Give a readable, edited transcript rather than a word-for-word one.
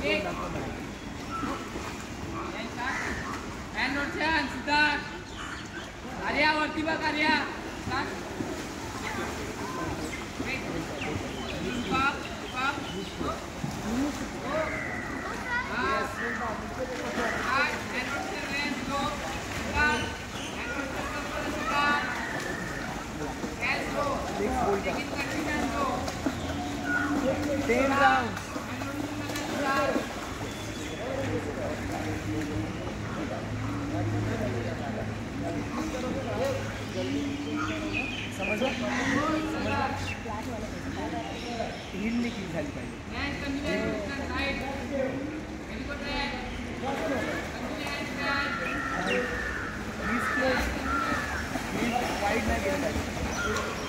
Hand rotation Siddharth Arya वरती बघ Arya Ten rounds. समझो हिल नहीं की झाली पाहिजे. वाईड नाही गेलं पाहिजे.